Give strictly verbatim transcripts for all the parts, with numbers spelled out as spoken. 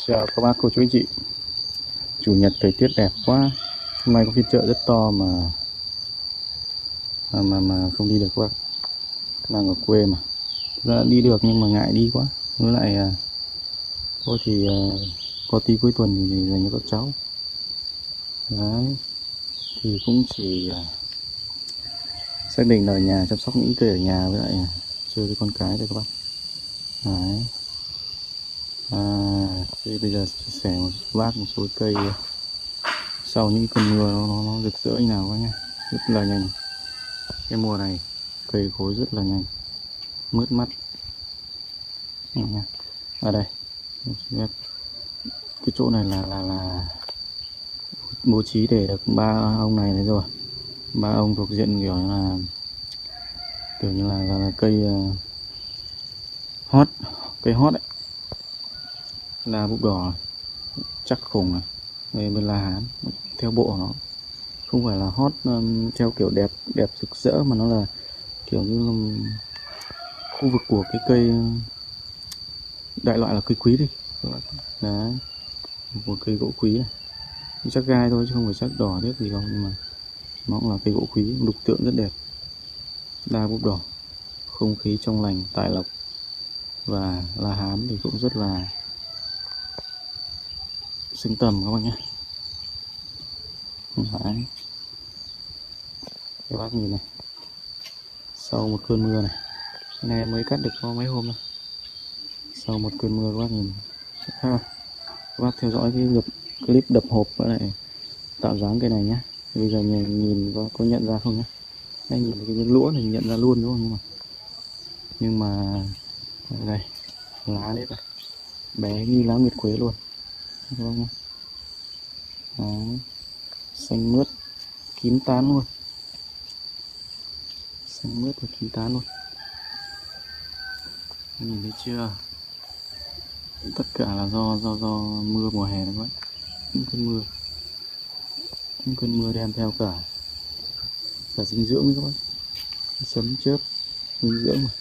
Chào các bác cô chú anh chị. Chủ nhật thời tiết đẹp quá. Hôm nay có phiên chợ rất to mà mà mà, mà không đi được các bác. Đang ở quê mà. Ra đi được nhưng mà ngại đi quá. Với lại thôi thì có tí cuối tuần thì dành cho các cháu. Đấy. Thì cũng chỉ xác định là ở nhà chăm sóc những cây ở nhà với lại chơi với con cái thôi các bác. Đấy. À, thì bây giờ chia sẻ một bác một số cây sau những cơn mưa nó, nó, nó rực rỡ như nào các nhá, rất là nhanh. Cái mùa này cây cối rất là nhanh, mướt mắt. Ở đây cái chỗ này là là là bố trí để được ba ông này đấy rồi, ba ông thuộc diện kiểu như là kiểu như là, là, là cây uh, hot, cây hot đấy, là búp đỏ chắc khủng này, đây bên La Hán theo bộ nó không phải là hot um, theo kiểu đẹp đẹp rực rỡ mà nó là kiểu như là khu vực của cái cây đại loại là cây quý đi đấy, một cây gỗ quý này, chắc gai thôi chứ không phải chắc đỏ hết gì đâu, nhưng mà nó cũng là cây gỗ quý, đục tượng rất đẹp, đa búp đỏ, không khí trong lành, tài lộc. Và La Hán thì cũng rất là xứng tầm các bạn nhé. Đấy. Các bác nhìn này, sau một cơn mưa này, cái này mới cắt được có mấy hôm thôi, sau một cơn mưa các bác nhìn khác không? Các bác theo dõi cái clip đập hộp với lại tạo dáng cây này nhé. Bây giờ nhìn, nhìn có, có nhận ra không nhé? Đây, nhìn cái miếng lũa này nhận ra luôn đúng không? Nhưng mà nhưng mà đây lá đấy này, bé như lá nguyệt quế luôn các bác nhé. Đấy. Xanh mướt kín tán luôn, xanh mướt và kín tán luôn, nhìn thấy chưa? Tất cả là do do do mưa mùa hè đấy các bạn, những cơn mưa, những cơn mưa đem theo cả cả dinh dưỡng đấy các bạn, sấm chớp dinh dưỡng mà.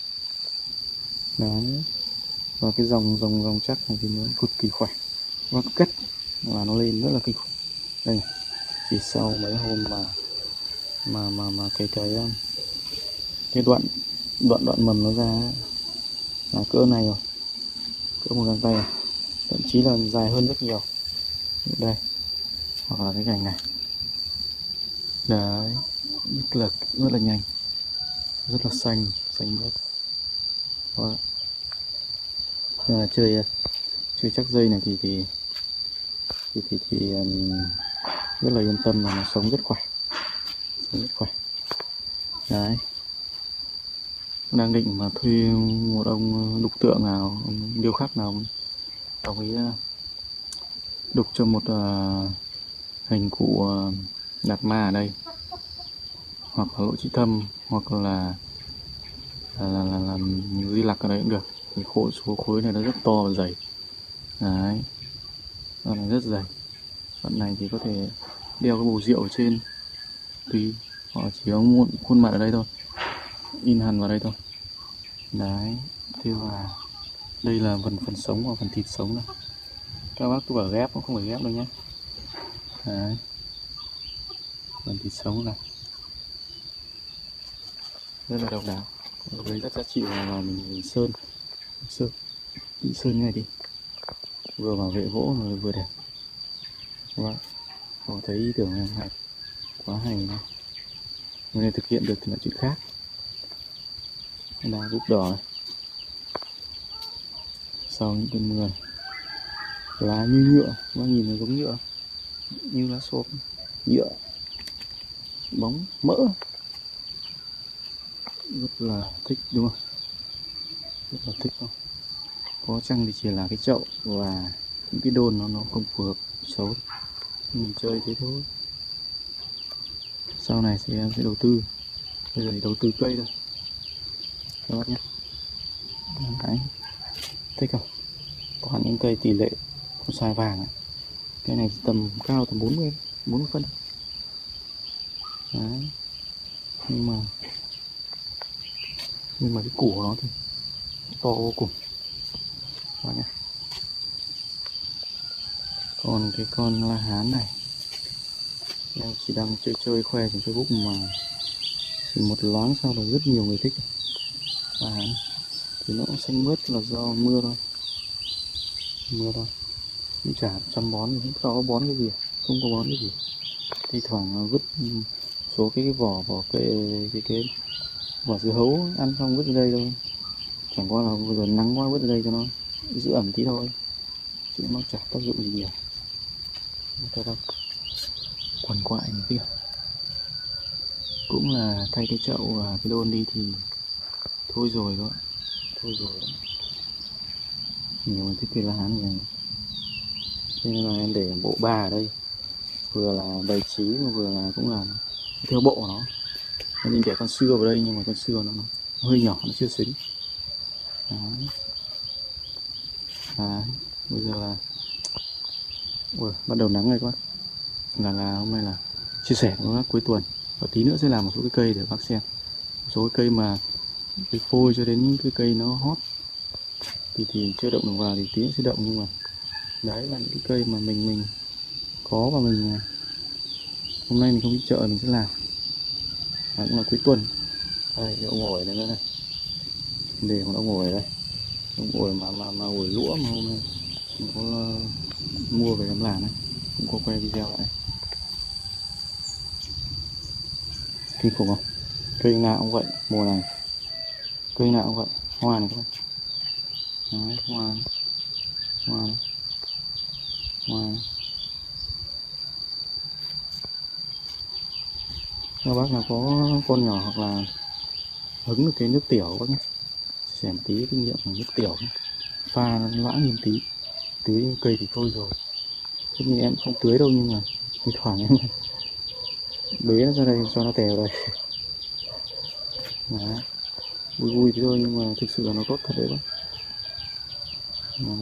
Đấy. Và cái dòng dòng dòng chắc này thì nó cực kỳ khỏe, và cắt là nó lên rất là kinh khủng. Đây này, chỉ sau mấy hôm mà mà mà mà cái cái cái đoạn đoạn đoạn mầm nó ra là cỡ này rồi, cỡ một găng tay rồi, thậm chí là dài hơn rất nhiều. Đây, hoặc là cái cành này đấy, rất là rất là nhanh, rất là xanh xanh mướt. Nhưng mà chơi chơi chắc dây này thì thì thì thì, thì um, rất là yên tâm là nó sống rất khỏe, sống rất khỏe. Đấy, đang định mà thuê một ông đục tượng nào, ông điêu khắc nào ông ấy đục cho một uh, hình cụ uh, Đạt Ma ở đây, hoặc là Lỗ Trí Thâm, hoặc là là là, là, là Di Lặc ở đấy cũng được. Thì khối số khối này nó rất to và dày. Đấy, nó này rất dày. Đoạn này thì có thể đeo cái bầu rượu ở trên tùy, họ chỉ có một khuôn mặt ở đây thôi, in hẳn vào đây thôi. Đấy, thế là đây là phần phần sống và phần thịt sống này. Các bác cứ bảo ghép, cũng không phải ghép đâu nhé. Đấy, phần thịt sống này rất là độc đáo, với rất giá trị là, là mình, mình sơn sơn sơn này đi, vừa bảo vệ gỗ mà vừa đẹp. Các bạn có thấy ý tưởng này hay, quá hay này. Người này thực hiện được thì là chuyện khác. Đá búp đỏ này, sau những cơn mưa này, lá như nhựa, các bạn nhìn nó giống nhựa, như lá xốp, nhựa, bóng mỡ, rất là thích đúng không? Rất là thích không? Có chăng thì chỉ là cái chậu và những cái đôn nó nó không phù hợp, xấu, mình chơi thế thôi. Sau này sẽ sẽ đầu tư, bây giờ thì đầu tư cây thôi các bác nhé. Đấy, thích không? Toàn những cây tỷ lệ không sai vàng ấy. Cái này tầm cao tầm bốn mươi bốn mươi phân. Đấy, nhưng mà nhưng mà cái củ của nó thì to vô cùng các bác nhé. Còn cái con la hán này em chỉ đang chơi chơi khoe trên Facebook mà chỉ một loáng sau là rất nhiều người thích. La hán thì nó cũng xanh mướt là do mưa thôi, mưa thôi, cũng chả chăm bón, cũng có bón cái gì, không có bón cái gì. Thi thoảng vứt số cái, cái vỏ vỏ cây cái cái vỏ dưa hấu ăn xong vứt ở đây thôi, chẳng qua là bây giờ nắng quá vứt ở đây cho nó giữ ẩm tí thôi, chứ nó chả tác dụng gì nhiều. Thấy không, quằn quại này kia cũng là thay cái chậu và cái đôn đi thì thôi rồi đó, thôi rồi đó. Nhiều người thích cây la hán này, thế nên là em để bộ ba ở đây, vừa là bày trí mà vừa là cũng là theo bộ của nó. Mình để con sưa vào đây nhưng mà con sưa nó, nó hơi nhỏ, nó chưa xính. Đấy. Đấy. Bây giờ là ui, bắt đầu nắng rồi các bác, là là hôm nay là chia sẻ với bác cuối tuần, và tí nữa sẽ làm một số cái cây để bác xem, một số cái cây mà cái phôi cho đến những cái cây nó hot thì thì chưa động được vào thì tí nữa sẽ động, nhưng mà đấy là những cái cây mà mình mình có và mình hôm nay mình không đi chợ mình sẽ làm. Đấy cũng là cuối tuần. Đây cái ông ổi này nữa này, để một ông ổi đây, ông ổi mà mà mà ổi lũa mà hôm nay mình có uh, mua về làm làm này, cũng có quay video lại. Kinh khủng không, cây nào cũng vậy, mùa này cây nào cũng vậy, hoa này các bạn. Đấy, hoa này. Hoa này. Hoa này. Các bác nào có con nhỏ hoặc là hứng được cái nước tiểu các nhé, sẻ một tí kinh nghiệm bằng nước tiểu, pha loãng lên tí, tưới cây thì thôi rồi. Thế nhưng em không tưới đâu, nhưng mà thi thoảng em bế nó ra đây cho nó tèo đây. Đấy. Vui vui thế thôi nhưng mà thực sự là nó tốt thật đấy bác. Đấy.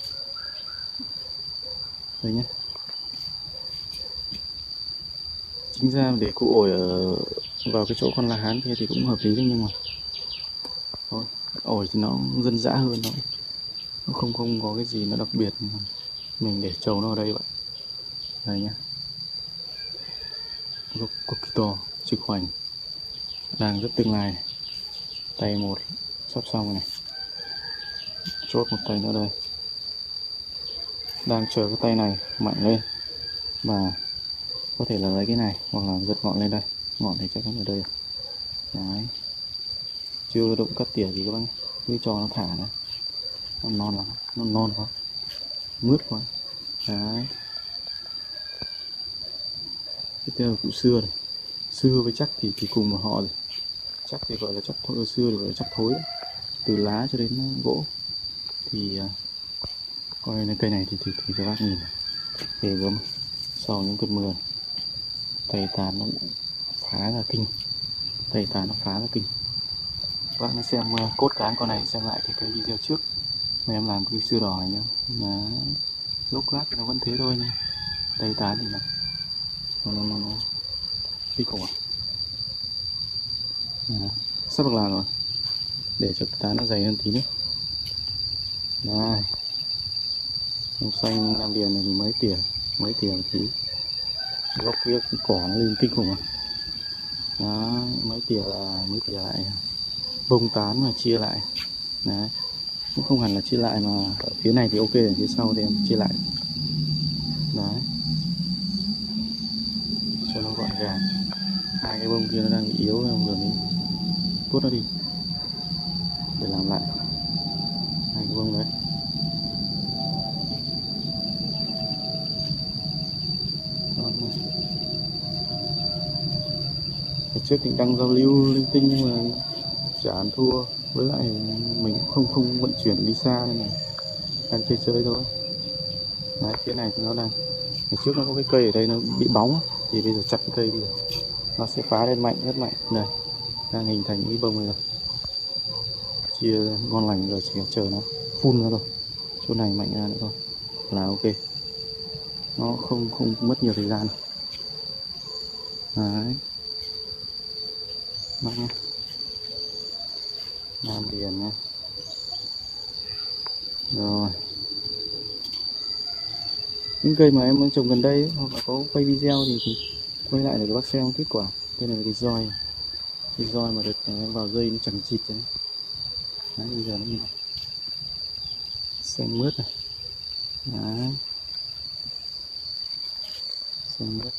Đây nhé. Chính ra để cụ ổi ở vào cái chỗ con la hán kia thì cũng hợp lý đấy, nhưng mà thôi, ổi thì nó dân dã hơn, nó nó không không có cái gì nó đặc biệt, mình để trầu nó ở đây vậy. Đây nhá, gốc cực kỳ to, trực hoành, đang rất tương lai. Tay một sắp xong rồi này, chốt một tay nữa đây, đang chờ cái tay này mạnh lên và có thể là lấy cái này hoặc là giật ngọn lên đây, ngọn này chắc chắn ở đây. Đấy, chưa động cắt tỉa gì các bác, cứ cho nó thả nữa, nó non lắm, nó non quá, mướt quá. Đấy, tiếp theo là củ sưa này, sưa với chắc thì thì cùng một họ rồi. Chắc thì gọi là chắc thôi, sưa thì gọi là chắc thối, từ lá cho đến gỗ thì uh, coi lên cây này thì thì, thì các bác nhìn ghê gớm. Sau những cơn mưa tây tán nó phá ra kinh, tây tán nó phá ra kinh. Các bác xem uh, cốt cán con này xem lại thì cái video trước mà em làm cái sưa đỏ này nhá, là lúc lát nó vẫn thế thôi, nhưng tây tán thì nó nó nó nó, nó kinh khủng. À, sắp được làm rồi, để cho cái tán nó dày hơn tí nữa. Đây, bông xanh Nam Điền này thì mấy tỉa, mấy tỉa một tí. Góc kia cái cỏ nó lên kinh khủng à. Đó, mấy tỉa là mấy tỉa lại bông tán mà chia lại. Đấy, cũng không hẳn là chia lại mà ở phía này thì ok, ở phía sau thì em chia lại. Đấy, cho nó gọn gàng. Hai cái bông kia nó đang bị yếu, em vừa mới cốt nó đi để làm lại hai cái bông đấy. Trước thì đăng giao lưu linh tinh nhưng mà chả ăn thua, với lại mình cũng không không vận chuyển đi xa nên là đang chơi chơi thôi. Đấy, phía này thì nó đang, ngày trước nó có cái cây ở đây nó bị bóng thì bây giờ chặt cái cây đi nó sẽ phá lên mạnh, rất mạnh. Này đang hình thành những cái bông này rồi, chia ngon lành rồi, chỉ chờ nó phun ra thôi, chỗ này mạnh ra nữa thôi là ok, nó không không mất nhiều thời gian. Đấy, bác nhé, Nam Điền nhé. Rồi những cây mà em đang trồng gần đây ấy, hoặc là có quay video thì, thì quay lại để các bác xem kết quả. Đây là cái roi, cái roi mà được em vào dây nó chẳng chịt đấy. Đấy, bây giờ nó nhìn xanh mướt này. Đấy, xanh mướt.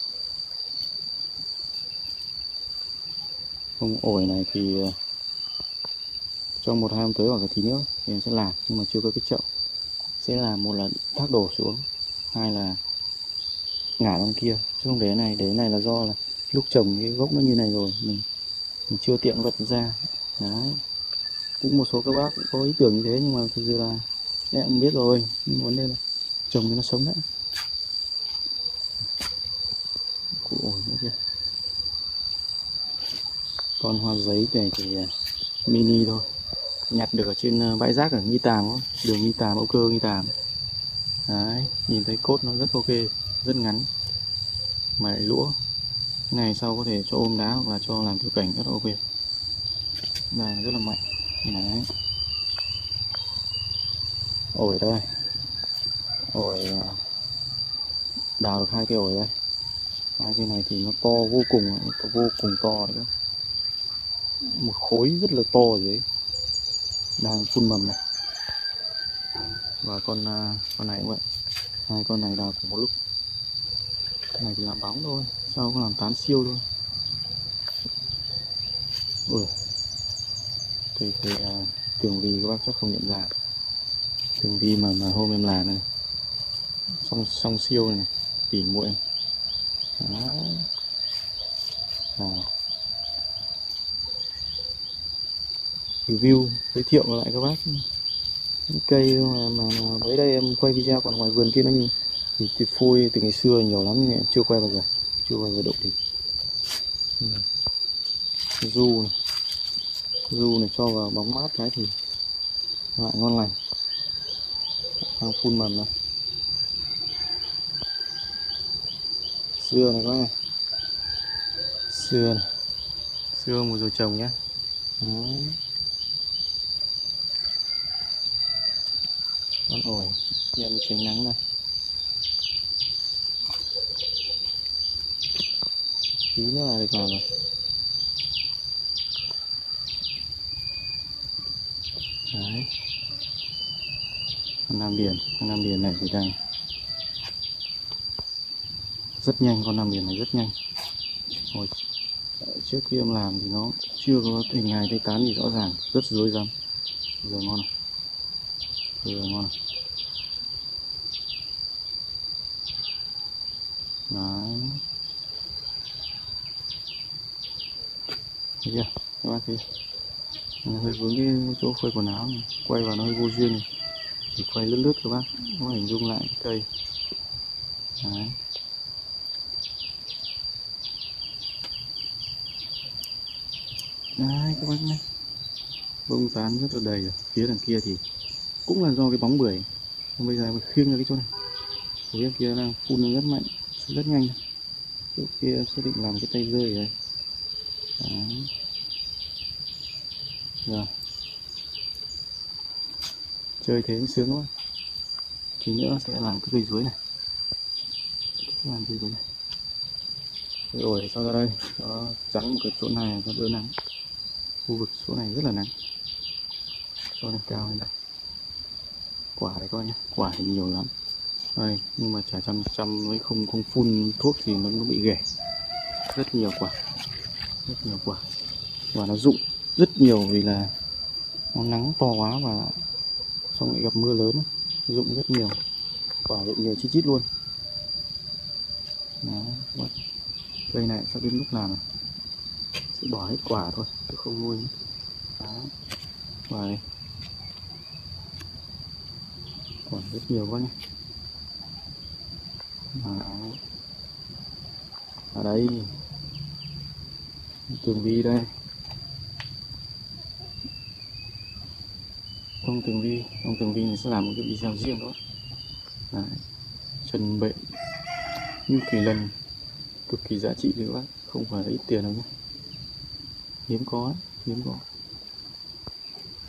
Không ổi này thì trong một hai hôm tới hoặc là tí nữa thì em sẽ làm, nhưng mà chưa có cái chậu. Sẽ làm một là thác đổ xuống, hai là ngả lên kia, chứ không để này. Để này là do là lúc trồng cái gốc nó như này rồi, mình, mình chưa tiện vật ra. Đấy, cũng một số các bác cũng có ý tưởng như thế, nhưng mà thực sự là em biết rồi, nhưng vấn đề là trồng cho nó sống đã. Củ ổi nữa kia. Con hoa giấy này thì mini thôi, nhặt được ở trên bãi rác ở Nghi Tàm, đường Nghi Tàm, Âu Cơ Nghi Tàm. Đấy, nhìn thấy cốt nó rất ok, rất ngắn mà lại lũa. Cái này sau có thể cho ôm đá hoặc là cho làm tiểu cảnh rất ok. Đây rất là mạnh. Đấy, ổi đây, ổi đào được hai cái ổi đây. Hai cái này thì nó to vô cùng, nó vô cùng to đấy. Một khối rất là to ở dưới đang phun mầm này. Và con con này cũng vậy, hai con này đào cùng một lúc. Cái này thì làm bóng thôi, sau có làm tán siêu thôi. Ui, cây cây uh, tường vi các bác chắc không nhận ra. Tường vi mà mà hôm em làm này, song song siêu này, tỉ muội. Đó. À. Review giới thiệu lại các bác những cây mà, mà, mà mới đây em quay video, còn ngoài vườn kia nó nhìn thì, thì phôi từ ngày xưa nhiều lắm nhưng em chưa quay bao giờ, chưa bao giờ động thì. Ừ. Du này, du này cho vào bóng mát cái thì lại ngon lành. Đang phun mầm này. Xưa này các bác này, xưa này, xưa một rồi trồng nhá. Đấy. Con ổi em tránh nắng này. Tí nữa là được làm rồi. Đấy, con nam điền, con nam điền này thì đang rất nhanh, con nam điền này rất nhanh. Hồi trước khi em làm thì nó chưa có hình hài cây tán gì rõ ràng, rất rối rắm. Bây giờ ngon này, bây giờ ngon này. Đấy, thấy chưa các bác thấy nó hơi vướng cái chỗ phơi quần áo này. Quay vào nó hơi vô duyên này. Thì quay lướt lướt các bác có hình dung lại cái cây. Đấy, đấy các bác nhé, bông tán rất là đầy rồi. Phía đằng kia thì cũng là do cái bóng bưởi. Còn bây giờ mình khiêng ra cái chỗ này, phía kia đang phun rất mạnh, rất nhanh. Chỗ kia xác định làm cái tay rơi ở đây. Đấy. Rồi, chơi thế cũng sướng quá. Tí nữa sẽ làm cái cây chuối này, làm cây chuối này. Cái ổi cho ra đây, cho trắng một cái chỗ này cho đỡ nắng. Khu vực chỗ này rất là nắng, cho lên cao lên đây. Quả đấy coi nhé, quả thì nhiều lắm đây, nhưng mà chả chăm chăm mới không không phun thuốc thì nó cũng bị ghẻ. Rất nhiều quả, rất nhiều quả, và nó rụng rất nhiều vì là nó nắng to quá và xong lại gặp mưa lớn, rụng rất nhiều quả, rụng nhiều chi chít luôn. Đó, cây này sắp đến lúc làm này sẽ bỏ hết quả thôi, chứ không nuôi nữa. Đó, quả này quả rất nhiều quá nhé. Ở đây tường vi đây, ông tường vi, ông tường vi mình sẽ làm một cái video riêng đó. Đấy, trần bệnh như kỳ lần, cực kỳ giá trị các bác, không phải là ít tiền đâu nhé, hiếm có, hiếm có.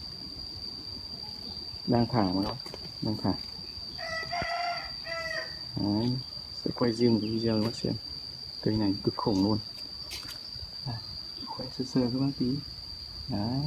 Đang thả mà đó, đang thả. Đấy, sẽ quay riêng một cái video cho bác xem. Cây này cực khủng luôn. À, quay sơ sơ các bác tí. Đấy.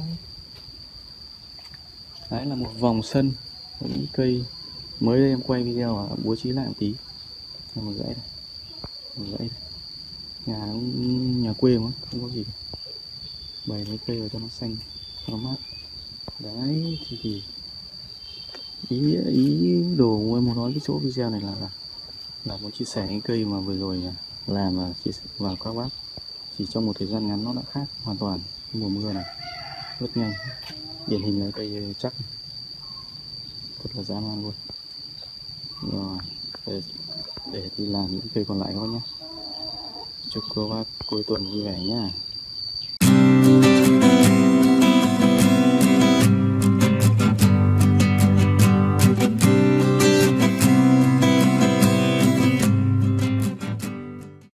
Đấy là một vòng sân của những cây mới đây em quay video và bố trí lại một tí. Là một dãy này, một dãy này. Nhà nhà quê mà không có gì, bày mấy cây vào cho nó xanh, cho nó mát. Đấy thì, thì ý ý đồ của em muốn nói cái chỗ video này là là, là muốn chia sẻ những cây mà vừa rồi làm và chia sẻ vào các bác, chỉ trong một thời gian ngắn nó đã khác hoàn toàn. Mùa mưa này rất nhanh, điển hình là cây chắc thật là dã man luôn. Rồi để, để đi làm những cây còn lại các bác nhé. Chúc các bác cuối tuần vui vẻ nhá.